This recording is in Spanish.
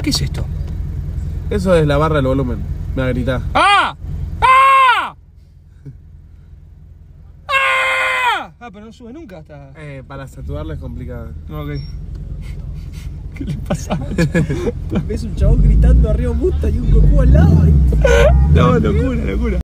¿Qué es esto? Eso es la barra del volumen. Me va a gritar. ¡Ah! ¡Ah! ¡Ah! Ah, pero no sube nunca hasta... Para saturarla es complicado. Ok. ¿Qué le pasa? Ves un chabón gritando arriba Musta y un Goku al lado. No, locura, locura.